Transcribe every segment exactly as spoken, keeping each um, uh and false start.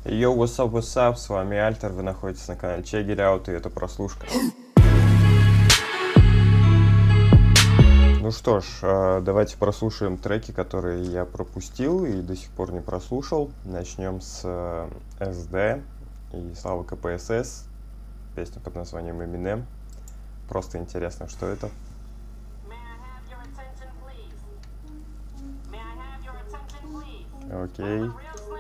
Йоу, what's up, what's up, с вами Альтер, вы находитесь на канале Check It Out, и это прослушка. Ну что ж, давайте прослушаем треки, которые я пропустил и до сих пор не прослушал. Начнем с эс ди и Славы ка пэ эс эс, песня под названием Eminem. Просто интересно, что это. Окей.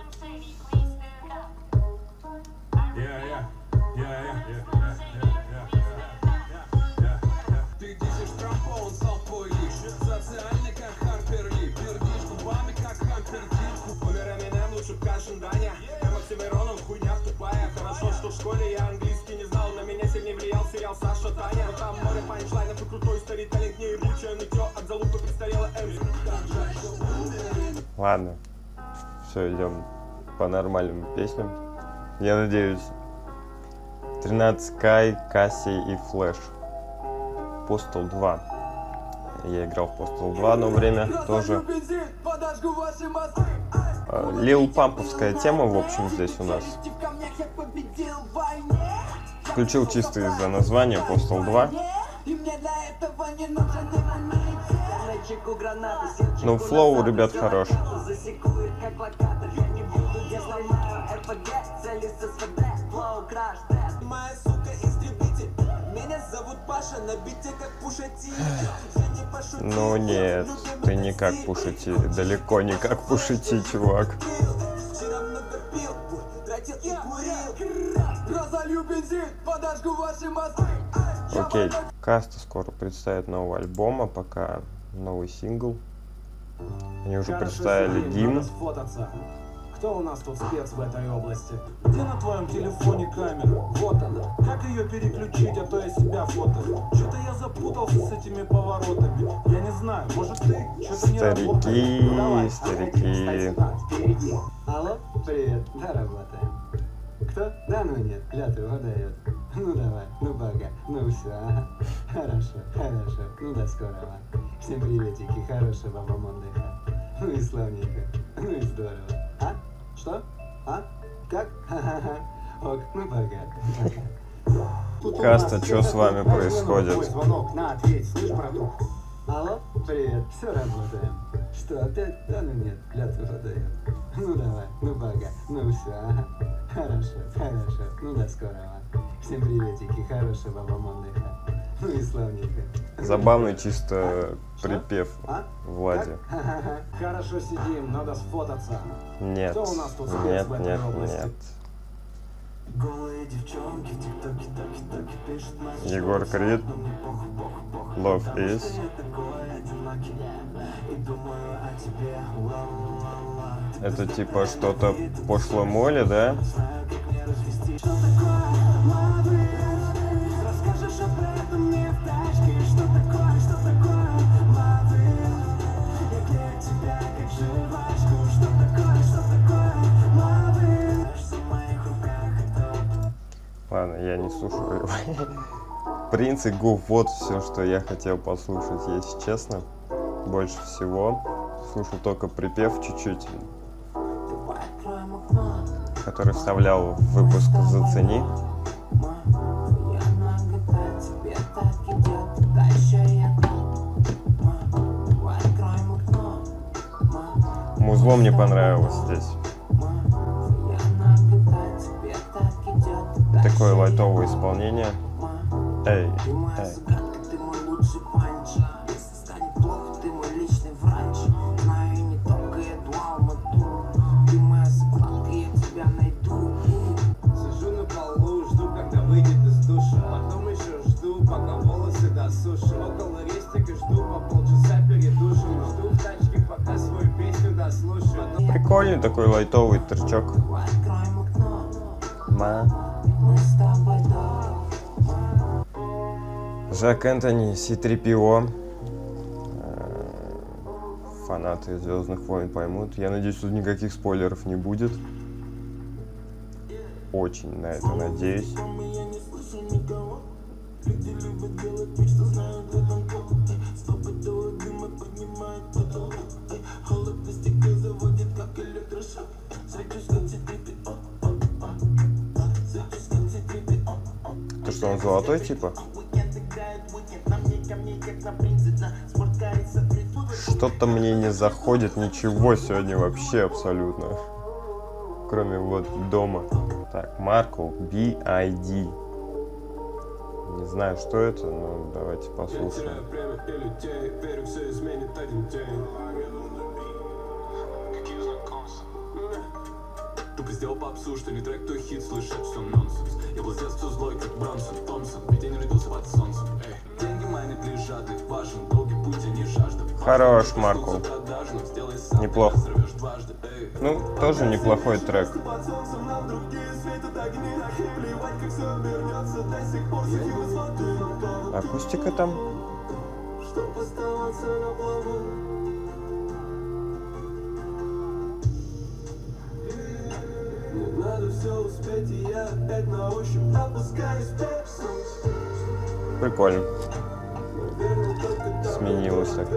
Ты десишь Трампа, он стал твой лиш. Социальный, как Харпер Ли. Пердишь губами, как Хампер Ди. Умер Эминем, лучше Кашин Даня. Я Максимирон, он хуйня тупая. Хорошо, что в школе я английский не знал. На меня сильнее влиял сериал Саша Таня. Но там море панчлайнов и крутой старителлинг. Не ебучее нытье от залупы предстарела М. Ладно, все, идем по нормальным песням. Я надеюсь, тринадцать Кай, Кассий и Флэш. Postal два. Я играл в Postal два одно время тоже. Лил Памповская тема, в общем, здесь у нас. Включил чисто из-за названия Postal два. Ну, флоу, ребят, хорош. Ну нет, ты не как Пуша Ти, далеко не как Пуша Ти, чувак. Окей, Каста скоро представит новый альбом, а пока новый сингл. Они уже представили гимн. Кто у нас тут спец в этой области? Где на твоем телефоне камера? Вот она. Как ее переключить, а то я себя фотою? Что-то я запутался с этими поворотами. Я не знаю, может ты что-то не работает? Старики, Давай, старики. Впереди. Алло, привет, да, работаем. Кто? Да ну нет, клятву выдает. Ну давай, ну пока, ну все, ага. Хорошо, хорошо, ну до скорого. Всем приветики, хорошего вам отдыха. Ну и славненько, ну и здорово. А? Что? А? Как? Ха-ха-ха. Ок, ну пока. Каста, что с вами происходит? Звонок, на, ответь, слышь, братух? Алло, привет, все работаем. Что, опять? Да ну нет, клятву выдает. Ну давай, ну пока, ну все, ага. Хорошо, хорошо, ну до скорого. Всем приветики, хорошего вам отдыха. Ну и славненько. Забавный чисто припев А? Влади. Хорошо сидим, надо сфотаться. Нет, Кто у нас тут спец нет, в этой нет, области? нет. Голые девчонки, тик-токи, токи-токи пишут мои Егор Крид. Love is. Это типа что-то пошло моли, да? Ладно, я не слушаю. Принц и Гуф, вот все, что я хотел послушать, если честно. Больше всего. Слушал только припев чуть-чуть, который вставлял в выпуск «Зацени». Музло мне понравилось здесь. Такое лайтовое исполнение. Эй, эй. Сижу на полу, жду, когда выйдет из душа. Потом еще жду, пока волосы досушу. Около рестика жду по полчаса перед душем. Жду в тачке, пока свою песню дослушаю. Прикольный такой лайтовый тречок. Ма. Жак Энтони, Си три пи о. Фанаты Звездных войн поймут. Я надеюсь, тут никаких спойлеров не будет. Очень на это надеюсь. То, что он золотой, типа? Что-то мне не заходит ничего сегодня вообще абсолютно. Кроме вот дома. Так, Маркл, би ай ди. Не знаю, что это, но давайте послушаем. Тупо сделал попсу, что не трек, то хит, слышать все нонсенс. Я был с детства злой, как Бронсон, Томпсон, ведь я не родился под солнцем. Эй, деньги майнят лишь жадных, важен долгий путь, а не жажда. Хорош, Маркл. Неплохо. Ну, тоже неплохой трек. Акустика там. Прикольно. Сменилось так.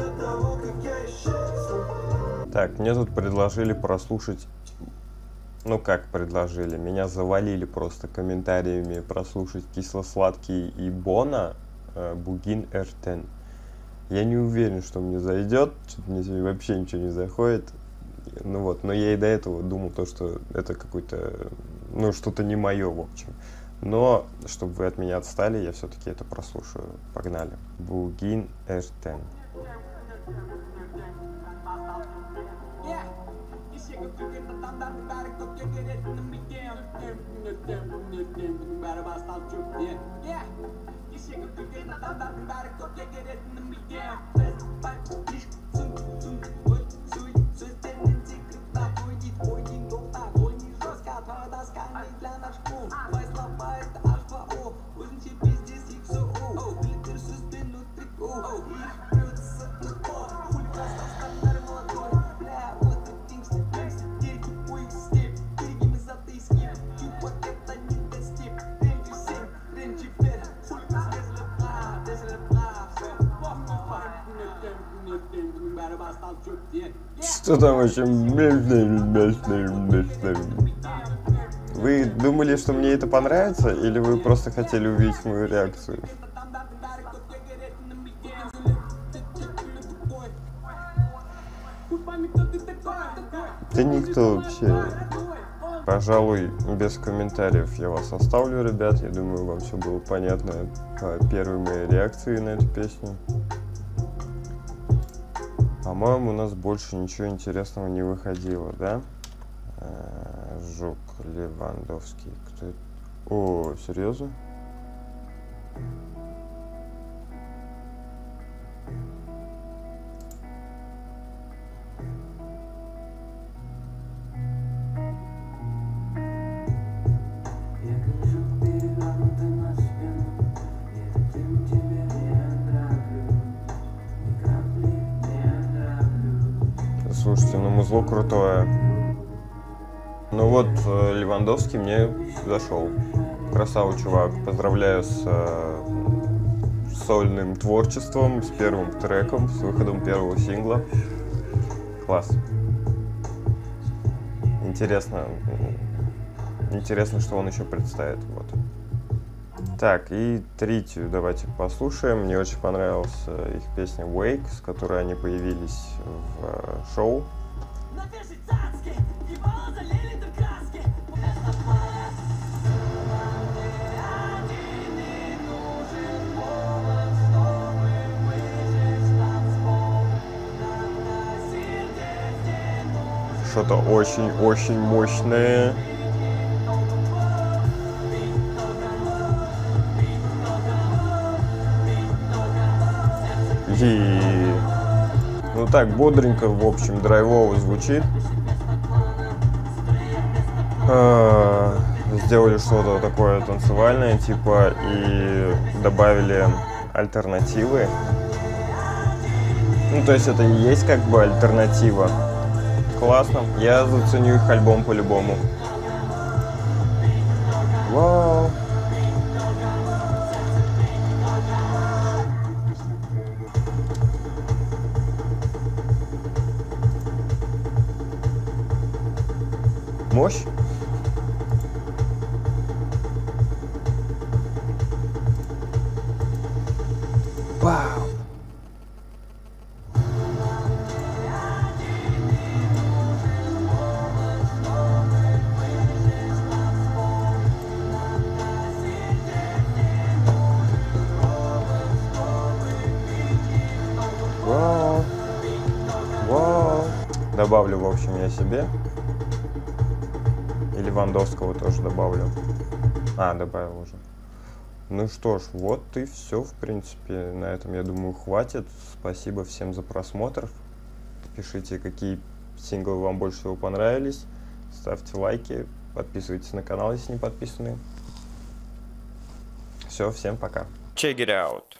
Так, мне тут предложили прослушать. Ну как предложили? Меня завалили просто комментариями прослушать Кисло-сладкий и Бона э, Бугин эр десять. Я не уверен, что мне зайдет. Что-то мне сегодня вообще ничего не заходит. Ну вот, но я и до этого думал, то, что это какой-то, ну, что-то не мое, в общем. Но, чтобы вы от меня отстали, я все-таки это прослушаю. Погнали. Бугин эр десять. Что там вообще? Вы думали, что мне это понравится, или вы просто хотели увидеть мою реакцию? Да никто вообще. Пожалуй, без комментариев я вас оставлю, ребят. Я думаю, вам все было понятно по первой моей реакции на эту песню. По-моему, у нас больше ничего интересного не выходило, да? Жук, Левандовский. Кто это? О, серьезно? Слушайте, ну музло крутое. Ну вот, Левандовский мне зашел. Красавый чувак. Поздравляю с э, сольным творчеством, с первым треком, с выходом первого сингла. Класс. Интересно, интересно, что он еще представит. Вот. Так, и третью давайте послушаем. Мне очень понравилась их песня Wake, с которой они появились в шоу. Что-то очень-очень мощное. И... ну так, бодренько, в общем, драйвово звучит. А, сделали что-то такое танцевальное, типа, и добавили альтернативы. Ну, то есть это и есть как бы альтернатива. Классно. Я заценю их альбом по-любому. Вау. Мощь. Вау! Вау! Вау! Добавлю, в общем, я себе. И Левандовского тоже добавлю. А, добавил уже. Ну что ж, вот и все, в принципе. На этом, я думаю, хватит. Спасибо всем за просмотр. Пишите, какие синглы вам больше всего понравились. Ставьте лайки. Подписывайтесь на канал, если не подписаны. Все, всем пока. Check it out.